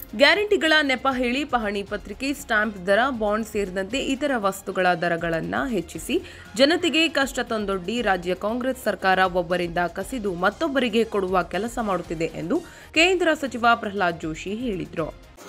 ಗ್ಯಾರಂಟಿಗಳ ನೆಪ ಹೇಳಿ ಪಹಣಿ ಪತ್ರಿಕೆ, ಸ್ಟಾಂಪ್ ದರ, ಬಾಂಡ್ ಸೇರಿದಂತೆ ಇತರ ವಸ್ತುಗಳ ದರಗಳನ್ನು ಹೆಚ್ಚಿಸಿ ಜನತೆಗೆ ಕಷ್ಟ ತಂದೊಡ್ಡಿ ರಾಜ್ಯ ಕಾಂಗ್ರೆಸ್ ಸರ್ಕಾರ ಒಬ್ಬರಿಂದ ಕಸಿದು ಮತ್ತೊಬ್ಬರಿಗೆ ಕೊಡುವ ಕೆಲಸ ಮಾಡುತ್ತಿದೆ ಎಂದು ಕೇಂದ್ರ ಸಚಿವ ಪ್ರಹ್ಲಾದ್ ಜೋಶಿ ಹೇಳಿದರು.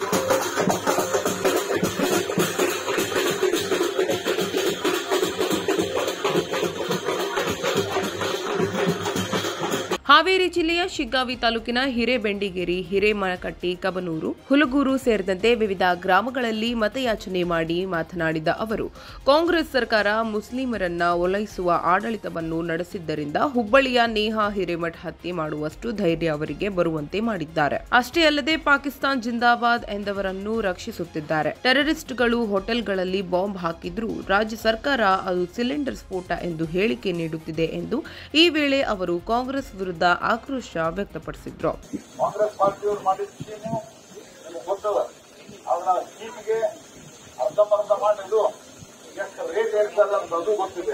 ಹಾವೇರಿ ಜಿಲ್ಲೆಯ ಶಿಗ್ಗಾವಿ ತಾಲೂಕಿನ ಹಿರೇಬೆಂಡಿಗೇರಿ, ಹಿರೇಮನಕಟ್ಟಿ, ಕಬನೂರು, ಹುಲಗೂರು ಸೇರಿದಂತೆ ವಿವಿಧ ಗ್ರಾಮಗಳಲ್ಲಿ ಮತಯಾಚನೆ ಮಾಡಿ ಮಾತನಾಡಿದ ಅವರು, ಕಾಂಗ್ರೆಸ್ ಸರ್ಕಾರ ಮುಸ್ಲಿಮರನ್ನ ಓಲೈಸುವ ಆಡಳಿತವನ್ನು ನಡೆಸಿದ್ದರಿಂದ ಹುಬ್ಬಳ್ಳಿಯ ನೇಹಾ ಹಿರೇಮಠ ಹತ್ಯೆ ಮಾಡುವಷ್ಟು ಧೈರ್ಯ ಅವರಿಗೆ ಬರುವಂತೆ ಮಾಡಿದ್ದಾರೆ. ಅಷ್ಟೇ ಅಲ್ಲದೆ ಪಾಕಿಸ್ತಾನ್ ಜಿಂದಾಬಾದ್ ಎಂದವರನ್ನು ರಕ್ಷಿಸುತ್ತಿದ್ದಾರೆ. ಟೆರರಿಸ್ಟ್ಗಳು ಹೋಟೆಲ್ಗಳಲ್ಲಿ ಬಾಂಬ್ ಹಾಕಿದ್ರೂ ರಾಜ್ಯ ಸರ್ಕಾರ ಅದು ಸಿಲಿಂಡರ್ ಸ್ಫೋಟ ಎಂದು ಹೇಳಿಕೆ ನೀಡುತ್ತಿದೆ ಎಂದು ಈ ವೇಳೆ ಅವರು ಕಾಂಗ್ರೆಸ್ ವಿರುದ್ಧ ಆಕ್ರೋಶ ವ್ಯಕ್ತಪಡಿಸಿದ್ರು. ಕಾಂಗ್ರೆಸ್ ಪಾರ್ಟಿಯವರು ಮಾಡಿದ್ದೇನು ನಿಮಗೆ ಗೊತ್ತದ. ಅವರ ಸ್ಕೀಮ್ಗೆ ಅರ್ಧಂಬರ್ಧ ಮಾಡಿದ್ದು ಎಷ್ಟು ರೇಟ್ ಏರ್ತದ ಅಂತ ಅದು ಗೊತ್ತಿದೆ.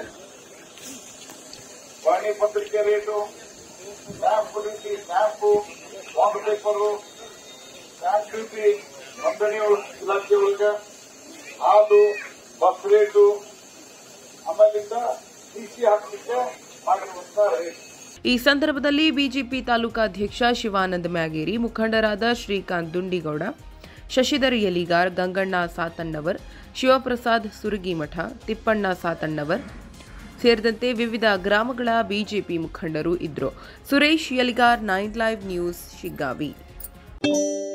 ಪಹಣಿ ಪತ್ರಿಕೆ rate, stamp duty, stamp, bond paper, stamp duty, ನೋಂದಣಿ ಇಲಾಖೆ ಒಳಗೆ ಹಾಲು, ಬಸ್ ರೇಟು, ಆಮೇಲಿಂದ ಸಿಸಿ ಹಾಕಲಿಕ್ಕೆ ಮಾಡಿರುವಂತ ರೇಟ್. ಈ ಸಂದರ್ಭದಲ್ಲಿ ಬಿಜೆಪಿ ತಾಲೂಕಾಧ್ಯಕ್ಷ ಶಿವಾನಂದ ಮ್ಯಾಗೇರಿ, ಮುಖಂಡರಾದ ಶ್ರೀಕಾಂತ್ ದುಂಡಿಗೌಡ, ಶಶಿಧರ್ ಯಲಿಗಾರ್, ಗಂಗಣ್ಣ ಸಾತಣ್ಣವರ್, ಶಿವಪ್ರಸಾದ್ ಸುರಗಿಮಠ, ತಿಪ್ಪಣ್ಣ ಸಾತಣ್ಣವರ್ ಸೇರಿದಂತೆ ವಿವಿಧ ಗ್ರಾಮಗಳ ಬಿಜೆಪಿ ಮುಖಂಡರು ಇದ್ದರು. Suresh Yaligar, 9 live news, Shiggavi.